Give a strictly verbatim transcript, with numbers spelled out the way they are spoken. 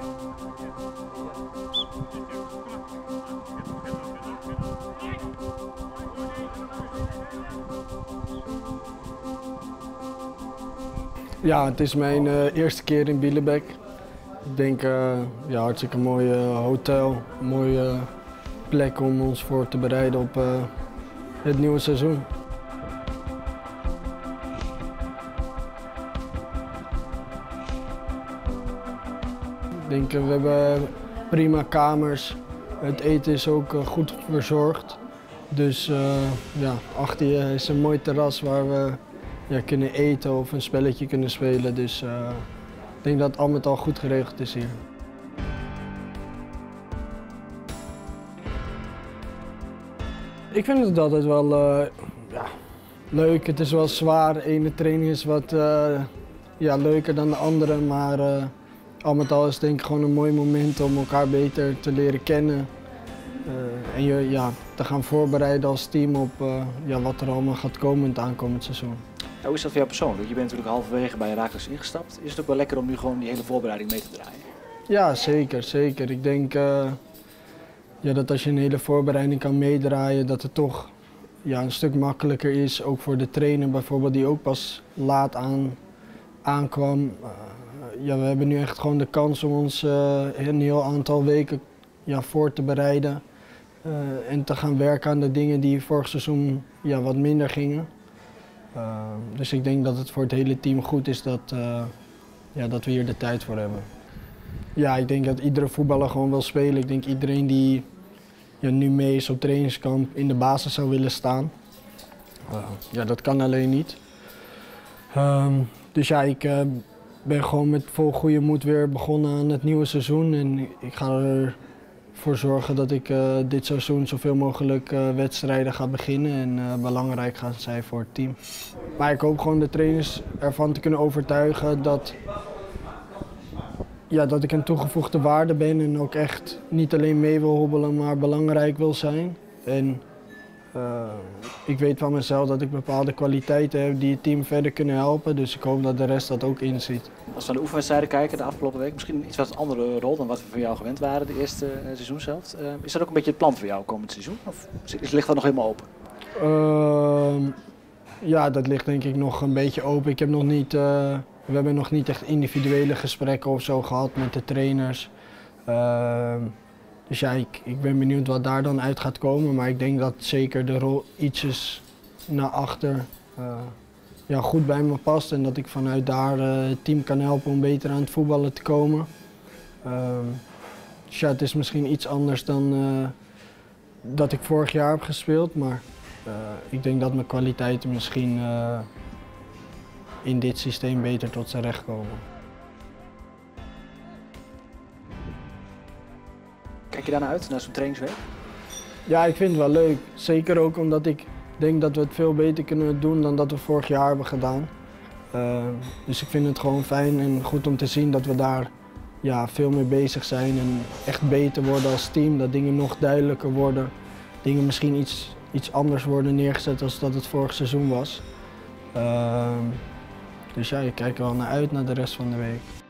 Ja, het is mijn uh, eerste keer in Bielebek. Ik denk, uh, ja, hartstikke mooi uh, hotel, een mooie uh, plek om ons voor te bereiden op uh, het nieuwe seizoen. Ik denk, uh, we hebben prima kamers, het eten is ook uh, goed verzorgd. Dus uh, ja, achter je is een mooi terras waar we ja, kunnen eten of een spelletje kunnen spelen. Dus uh, ik denk dat het al met al goed geregeld is hier. Ik vind het altijd wel uh, ja, leuk. Het is wel zwaar. De ene training is wat uh, ja, leuker dan de andere. Maar uh, al met al is het denk ik gewoon een mooi moment om elkaar beter te leren kennen. Uh, en je ja, te gaan voorbereiden als team op uh, ja, wat er allemaal gaat komen in het aankomend seizoen. Ja, hoe is dat voor jou persoonlijk? Je bent natuurlijk halverwege bij Heracles ingestapt. Is het ook wel lekker om nu gewoon die hele voorbereiding mee te draaien? Ja, zeker, zeker. Ik denk uh, ja, dat als je een hele voorbereiding kan meedraaien, dat het toch ja, een stuk makkelijker is. Ook voor de trainer bijvoorbeeld, die ook pas laat aan, aankwam. Uh, ja, we hebben nu echt gewoon de kans om ons uh, een heel aantal weken ja, voor te bereiden. Uh, en te gaan werken aan de dingen die vorig seizoen ja, wat minder gingen. Uh, dus ik denk dat het voor het hele team goed is dat, uh, ja, dat we hier de tijd voor hebben. Ja, ik denk dat iedere voetballer gewoon wil spelen. Ik denk iedereen die ja, nu mee is op trainingskamp in de basis zou willen staan. Uh, ja, dat kan alleen niet. Um, dus ja, ik uh, ben gewoon met vol goede moed weer begonnen aan het nieuwe seizoen. En ik ga ervoor zorgen dat ik uh, dit seizoen zoveel mogelijk uh, wedstrijden ga beginnen en uh, belangrijk gaan zijn voor het team. Maar ik hoop gewoon de trainers ervan te kunnen overtuigen dat, ja, dat ik een toegevoegde waarde ben en ook echt niet alleen mee wil hobbelen, maar belangrijk wil zijn. En uh, ik weet van mezelf dat ik bepaalde kwaliteiten heb die het team verder kunnen helpen, dus ik hoop dat de rest dat ook inziet. Als we naar de oefenwedstrijden kijken de afgelopen week, misschien een iets wat andere rol dan wat we van jou gewend waren de eerste uh, seizoenshelft. Uh, is dat ook een beetje het plan voor jou komend seizoen? Of ligt dat nog helemaal open? Uh, ja, dat ligt denk ik nog een beetje open. Ik heb nog niet, uh, we hebben nog niet echt individuele gesprekken of zo gehad met de trainers. Uh, dus ja, ik, ik ben benieuwd wat daar dan uit gaat komen. Maar ik denk dat zeker de rol ietsjes naar achter uh, ja, goed bij me past. En dat ik vanuit daar uh, het team kan helpen om beter aan het voetballen te komen. Uh, dus ja, het is misschien iets anders dan uh, dat ik vorig jaar heb gespeeld. Maar uh, ik denk dat mijn kwaliteiten misschien uh, in dit systeem beter tot zijn recht komen. Kijk je daarna uit, naar zo'n trainingsweek? Ja, ik vind het wel leuk. Zeker ook omdat ik denk dat we het veel beter kunnen doen dan dat we vorig jaar hebben gedaan. Uh, dus ik vind het gewoon fijn en goed om te zien dat we daar ja, veel mee bezig zijn en echt beter worden als team. Dat dingen nog duidelijker worden. Dingen misschien iets, iets anders worden neergezet dan dat het vorig seizoen was. Uh, dus ja, ik kijk er wel naar uit naar de rest van de week.